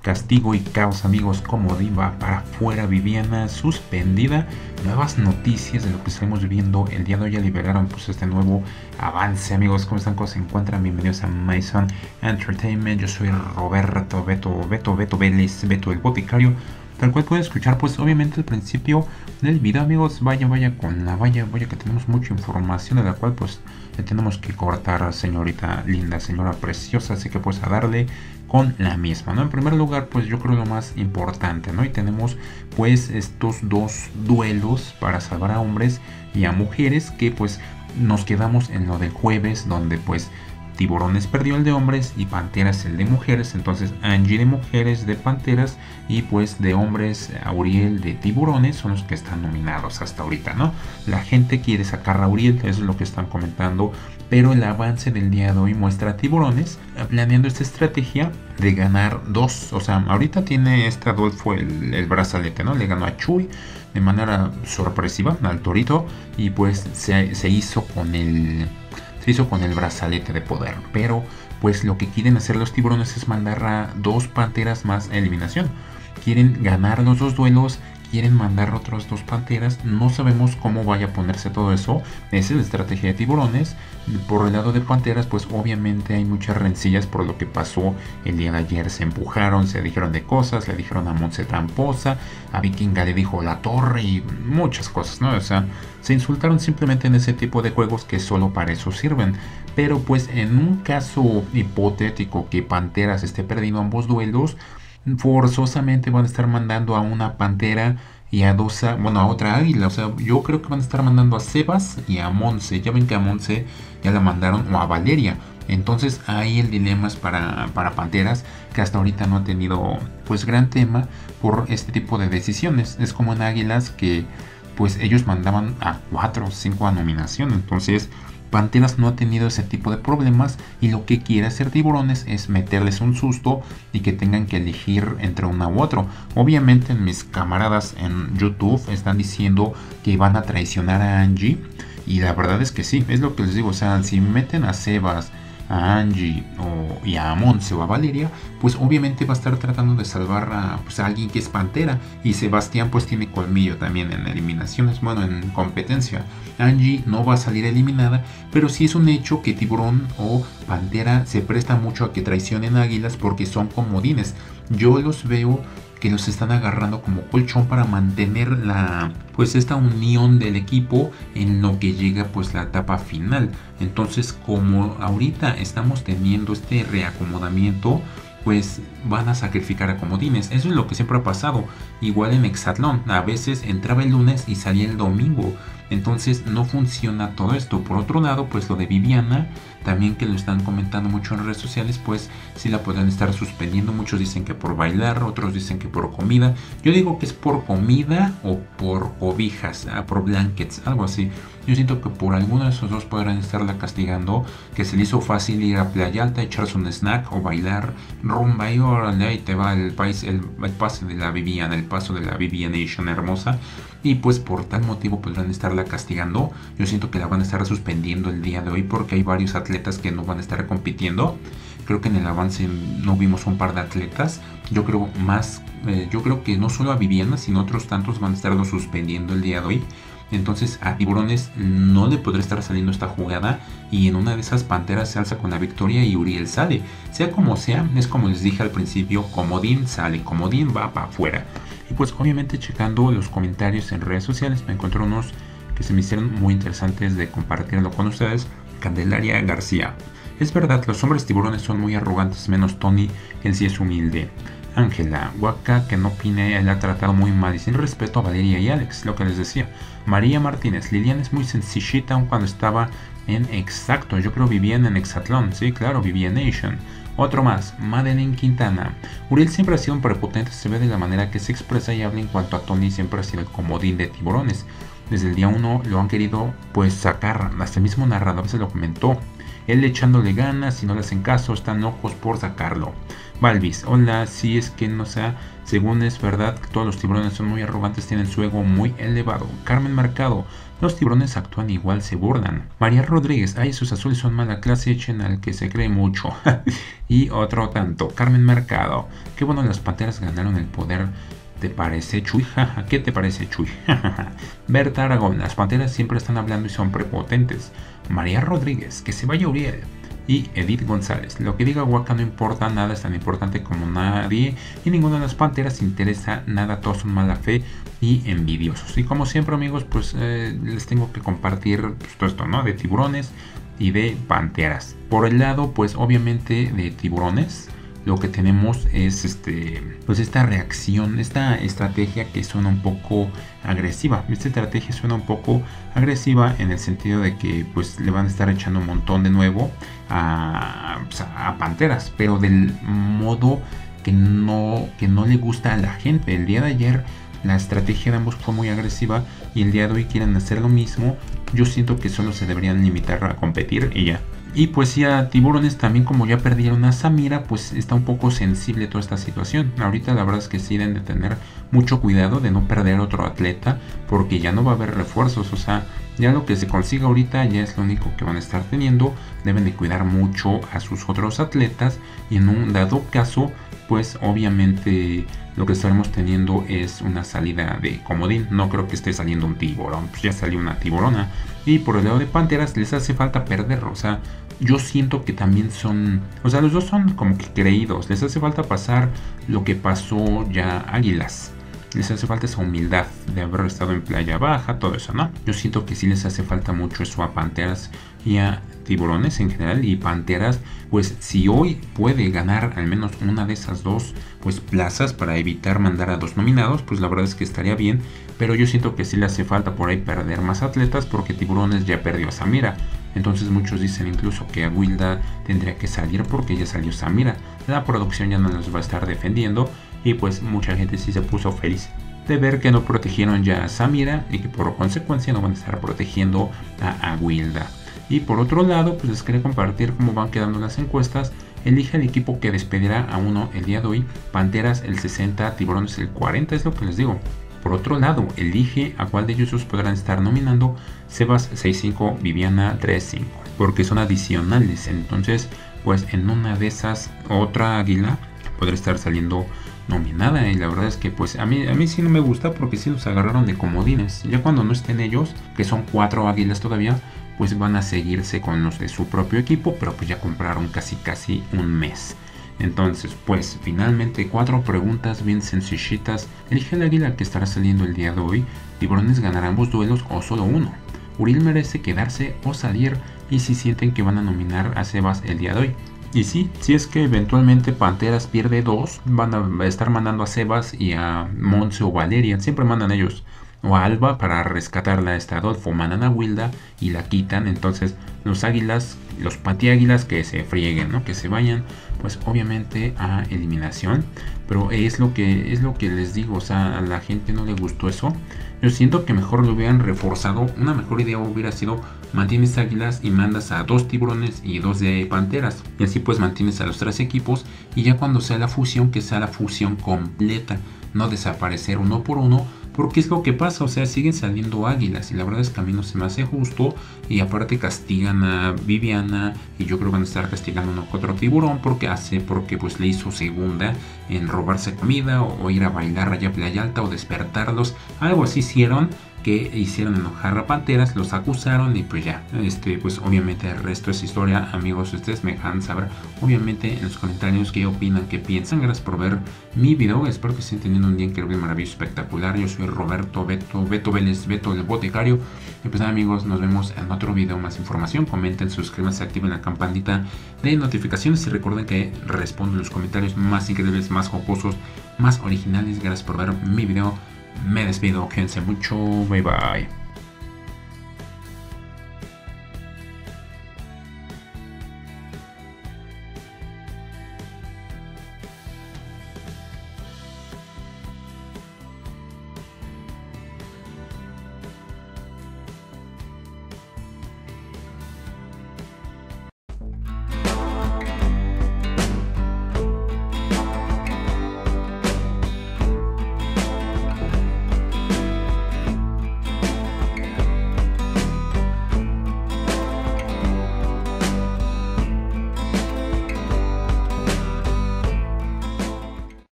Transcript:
castigo y caos, amigos. Comodín va para afuera, Viviana suspendida. Nuevas noticias de lo que estamos viendo el día de hoy. Ya liberaron pues este nuevo avance, amigos. ¿Cómo están? ¿Cómo se encuentran? Bienvenidos a Mason Entertainment. Yo soy Roberto Beto Vélez, Beto el Boticario. Tal cual pueden escuchar, pues obviamente al principio del video, amigos, vaya con la vaya que tenemos mucha información de la cual pues le tenemos que cortar, señorita linda, señora preciosa, así que pues a darle con la misma, ¿no? En primer lugar, pues yo creo lo más importante, ¿no? Y tenemos pues estos dos duelos para salvar a hombres y a mujeres, que pues nos quedamos en lo del jueves, donde pues Tiburones perdió el de hombres y Panteras el de mujeres. Entonces Angie de mujeres, de Panteras, y pues de hombres Auriel de Tiburones son los que están nominados hasta ahorita, ¿no? La gente quiere sacar a Auriel, eso es lo que están comentando, pero el avance del día de hoy muestra a Tiburones planeando esta estrategia de ganar dos. O sea, ahorita tiene Adolfo el brazalete, ¿no? Le ganó a Chuy de manera sorpresiva al Torito, y pues se hizo con el brazalete de poder. Pero pues lo que quieren hacer los Tiburones es mandar a dos Panteras más a eliminación. Quieren ganar los dos duelos, quieren mandar otros dos Panteras. No sabemos cómo vaya a ponerse todo eso. Esa es la estrategia de Tiburones. Por el lado de Panteras, pues obviamente hay muchas rencillas por lo que pasó el día de ayer. Se empujaron, se dijeron de cosas, le dijeron a Monse tramposa, a Vikinga le dijo la torre y muchas cosas, ¿no? O sea, se insultaron simplemente en ese tipo de juegos que solo para eso sirven. Pero pues en un caso hipotético que Panteras esté perdiendo ambos duelos, forzosamente van a estar mandando a una Pantera y a a otra Águila. O sea, yo creo que van a estar mandando a Sebas y a Monse. Ya ven que a Monse ya la mandaron, o a Valeria. Entonces ahí el dilema es para Panteras, que hasta ahorita no ha tenido pues gran tema por este tipo de decisiones. Es como en Águilas, que pues ellos mandaban a 4 o 5 a nominación. Entonces Panteras no ha tenido ese tipo de problemas, y lo que quiere hacer Tiburones es meterles un susto y que tengan que elegir entre una u otro. Obviamente mis camaradas en YouTube están diciendo que van a traicionar a Angie, y la verdad es que sí, es lo que les digo. O sea, si meten a Sebas, a Angie y a Monse o a Valeria, pues obviamente va a estar tratando de salvar a alguien que es Pantera, y Sebastián pues tiene colmillo también en eliminaciones, bueno, en competencia. Angie no va a salir eliminada, pero sí es un hecho que Tiburón o Pantera se presta mucho a que traicionen a Águilas, porque son comodines. Yo los veo que los están agarrando como colchón para mantener esta unión del equipo en lo que llega pues la etapa final. Entonces, como ahorita estamos teniendo este reacomodamiento, pues van a sacrificar a comodines. Eso es lo que siempre ha pasado. Igual en Hexatlón, a veces entraba el lunes y salía el domingo. Entonces no funciona todo esto. Por otro lado, pues lo de Viviana, también que lo están comentando mucho en redes sociales, pues sí la pueden estar suspendiendo. Muchos dicen que por bailar, otros dicen que por comida. Yo digo que es por comida o por cobijas, por blankets, algo así. Yo siento que por alguno de esos dos podrán estarla castigando, que se le hizo fácil ir a Playa Alta, echarse un snack o bailar rumba, y órale, ahí te va el pase de la Viviana, el paso de la Vivianation hermosa. Y pues por tal motivo podrán estarla castigando. Yo siento que la van a estar suspendiendo el día de hoy, porque hay varios atletas que no van a estar compitiendo. Creo que en el avance no vimos un par de atletas. Yo creo que no solo a Viviana, sino otros tantos van a estarlo suspendiendo el día de hoy. Entonces a Tiburones no le podrá estar saliendo esta jugada, y en una de esas Panteras se alza con la victoria y Uriel sale. Sea como sea, es como les dije al principio, comodín sale, comodín va para afuera. Y pues obviamente checando los comentarios en redes sociales me encontré unos que se me hicieron muy interesantes de compartirlo con ustedes. Candelaria García: es verdad, los hombres tiburones son muy arrogantes, menos Tony, él sí es humilde. Ángela: Waka, que no opine, él ha tratado muy mal y sin respeto a Valeria y Alex, lo que les decía. María Martínez: Liliana es muy sencillita, aun cuando estaba en Exacto, yo creo vivían en Hexatlón, sí, claro, vivía en Nation. Otro más, Madeline Quintana: Uriel siempre ha sido un prepotente, se ve de la manera que se expresa y habla. En cuanto a Tony, siempre ha sido el comodín de Tiburones. Desde el día 1 lo han querido pues sacar, hasta el mismo narrador se lo comentó. Él echándole ganas, si no le hacen caso, están locos por sacarlo. Balvis, hola, si es que no sea, según es verdad, que todos los tiburones son muy arrogantes, tienen su ego muy elevado. Carmen Mercado, los tiburones actúan igual, se burlan. María Rodríguez, ay, esos azules son mala clase, echen al que se cree mucho. Y otro tanto, Carmen Mercado, qué bueno, las panteras ganaron el poder. ¿Te parece, Chuy? ¿Qué te parece, Chuy? Berta Aragón, las panteras siempre están hablando y son prepotentes. María Rodríguez, que se vaya Uriel. Y Edith González, lo que diga Waka no importa, nada es tan importante como nadie y ninguna de las panteras interesa nada, todos son mala fe y envidiosos. Y como siempre, amigos, pues les tengo que compartir pues, todo esto, ¿no? De tiburones y de panteras. Por el lado, pues obviamente de tiburones, lo que tenemos es pues esta reacción, esta estrategia que suena un poco agresiva. Esta estrategia suena un poco agresiva en el sentido de que pues le van a estar echando un montón de nuevo a panteras, pero del modo que no le gusta a la gente. El día de ayer la estrategia de ambos fue muy agresiva y el día de hoy quieren hacer lo mismo. Yo siento que solo se deberían limitar a competir y ya. Y pues sí, a tiburones también, como ya perdieron a Samira, pues está un poco sensible toda esta situación. Ahorita la verdad es que sí deben de tener mucho cuidado de no perder otro atleta, porque ya no va a haber refuerzos. O sea, ya lo que se consiga ahorita ya es lo único que van a estar teniendo. Deben de cuidar mucho a sus otros atletas y en un dado caso, pues obviamente lo que estaremos teniendo es una salida de comodín. No creo que esté saliendo un tiburón, pues ya salió una tiburona. Y por el lado de panteras les hace falta perder, o sea, yo siento que también son, o sea, los dos son como que creídos, les hace falta pasar lo que pasó ya Águilas. Les hace falta esa humildad de haber estado en Playa Baja, todo eso, ¿no? Yo siento que sí les hace falta mucho eso a panteras y a tiburones en general. Y panteras, pues si hoy puede ganar al menos una de esas dos pues plazas para evitar mandar a dos nominados, pues la verdad es que estaría bien. Pero yo siento que sí le hace falta por ahí perder más atletas, porque tiburones ya perdió a Samira. Entonces muchos dicen incluso que a Wilda tendría que salir porque ya salió Samira. La producción ya no los va a estar defendiendo. Y pues mucha gente sí se puso feliz de ver que no protegieron ya a Samira y que por consecuencia no van a estar protegiendo a Wilda. Y por otro lado, pues les quería compartir cómo van quedando las encuestas. Elige el equipo que despedirá a uno el día de hoy. Panteras el 60, tiburones el 40, es lo que les digo. Por otro lado, elige a cuál de ellos podrán estar nominando. Sebas 6-5, Viviana 3-5, porque son adicionales. Entonces, pues en una de esas, otra águila podrá estar saliendo nominada. Y la verdad es que pues a mí sí no me gusta, porque sí los agarraron de comodines. Ya cuando no estén ellos, que son 4 águilas todavía, pues van a seguirse con los de su propio equipo, pero pues ya compraron casi un mes. Entonces, pues finalmente 4 preguntas bien sencillitas. Elige el águila que estará saliendo el día de hoy. Tiburones ganarán ambos duelos o solo uno. Uriel merece quedarse o salir, y si sienten que van a nominar a Sebas el día de hoy. Y sí, si es que eventualmente Panteras pierde 2, van a estar mandando a Sebas y a Monse o Valeria, siempre mandan ellos, o a Alba para rescatarla a Adolfo, mandan a Wilda y la quitan. Entonces los águilas, los patiáguilas que se frieguen, ¿no? Que se vayan, pues obviamente a eliminación. Pero es lo que les digo, o sea, a la gente no le gustó eso. Yo siento que mejor lo hubieran reforzado. Una mejor idea hubiera sido: mantienes águilas y mandas a 2 tiburones y 2 de panteras, y así pues mantienes a los 3 equipos, y ya cuando sea la fusión, que sea la fusión completa, no desaparecer uno por uno, porque es lo que pasa. O sea, siguen saliendo águilas y la verdad es que a mí no se me hace justo. Y aparte castigan a Viviana, y yo creo que van a estar castigando uno que otro tiburón porque pues le hizo segunda en robarse comida o ir a bailar allá a Playa Alta o despertarlos, algo así hicieron, que hicieron enojar a Panteras, los acusaron y pues ya, pues obviamente el resto es historia. Amigos, ustedes me dejan saber obviamente en los comentarios qué opinan, qué piensan. Gracias por ver mi video, espero que estén teniendo un día increíble, maravilloso, espectacular. Yo soy Roberto Beto Vélez, Beto el Boticario. Y pues nada, amigos, nos vemos en otro video. Más información, comenten, suscríbanse, activen la campanita de notificaciones y recuerden que respondo los comentarios más increíbles, más jocosos, más originales. Gracias por ver mi video. Me despido, quédense mucho, bye bye.